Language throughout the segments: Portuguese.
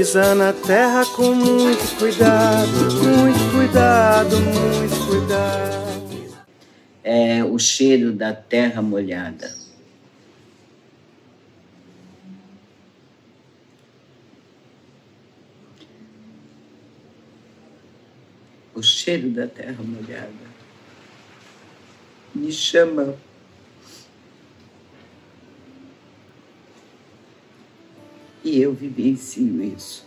Pisa na terra com muito cuidado, muito cuidado, muito cuidado. É o cheiro da terra molhada. O cheiro da terra molhada me chama e eu vivencio isso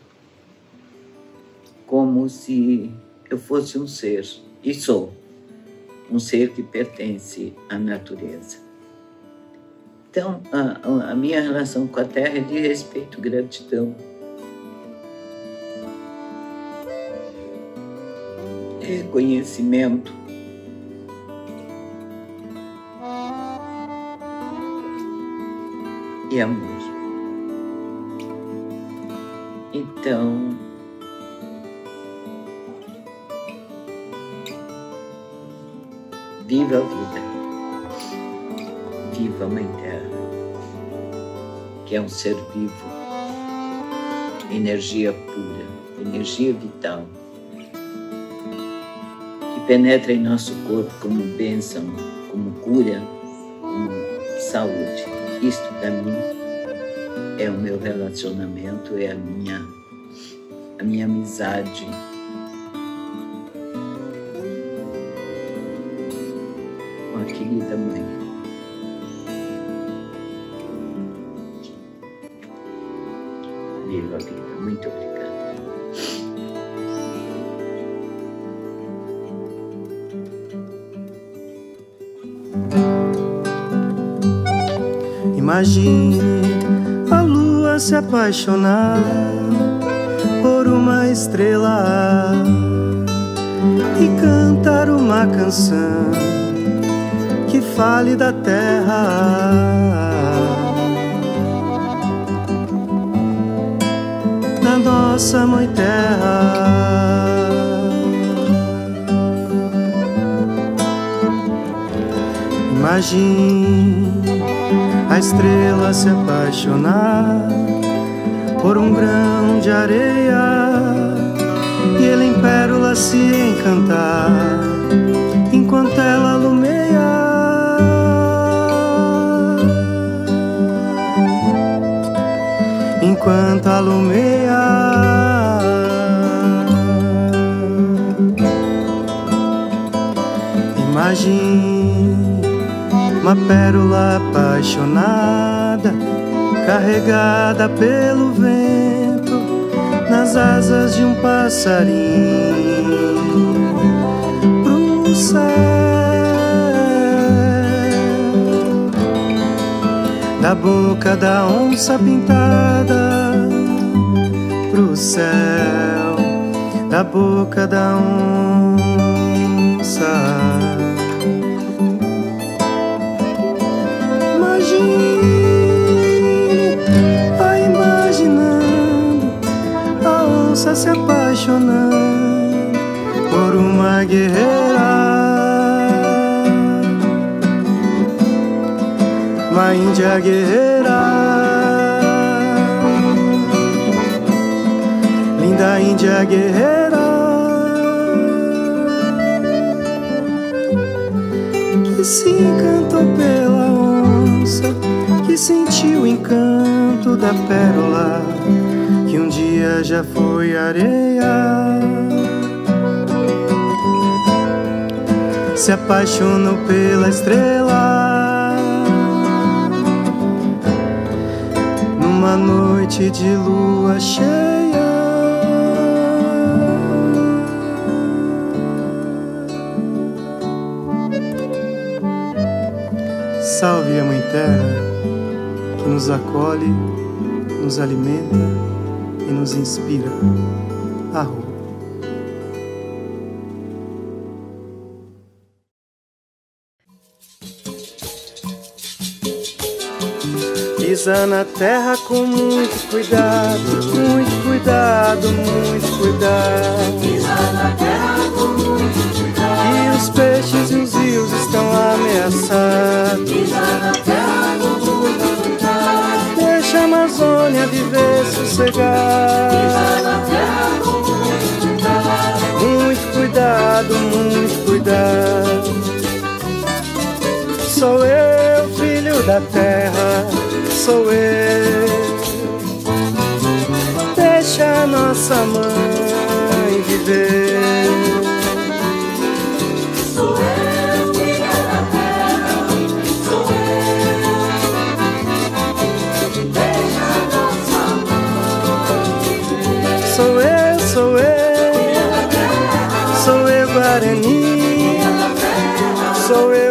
como se eu fosse um ser, e sou um ser que pertence à natureza. Então, a minha relação com a terra é de respeito, gratidão. Reconhecimento. E amor. Então, viva a vida. Viva a Mãe Terra, que é um ser vivo, energia pura, energia vital, que penetra em nosso corpo como bênção, como cura, como saúde. Isto, para mim, é o meu relacionamento, é a minha amizade. Com a querida mãe. Viva a vida. Muito obrigada. Imagine a lua se apaixonar por uma estrela e cantar uma canção que fale da terra, da nossa Mãe Terra. Imagine a estrela se apaixonar por um grão de areia e ele em pérolas se encantar enquanto ela alumeia. Enquanto alumeia. Imagine uma pérola apaixonada, carregada pelo vento, nas asas de um passarinho pro céu, da boca da onça pintada pro céu, da boca da onça. Imaginando a onça se apaixonando por uma guerreira, uma índia guerreira, linda índia guerreira, que se encantou pela onça, que sentiu o encanto da pérola, que um dia já foi areia. Se apaixonou pela estrela numa noite de lua cheia. Salve a Mãe Terra, que nos acolhe, nos alimenta e nos inspira. Arro. Pisa na terra com muito cuidado, muito cuidado, muito cuidado. Pisa na terra com muito cuidado. E os peixes e os rios estão ameaçados. Pisa na terra com muito cuidado. Deixa a Amazônia viver sossegado. Muito cuidado, muito cuidado. Sou eu, filho da terra, sou eu. Deixa a nossa mãe viver. Sou eu, filha da terra, sou eu. Deixa a nossa mãe viver. Sou eu, sou eu. Sou eu, Guarani. Sou eu.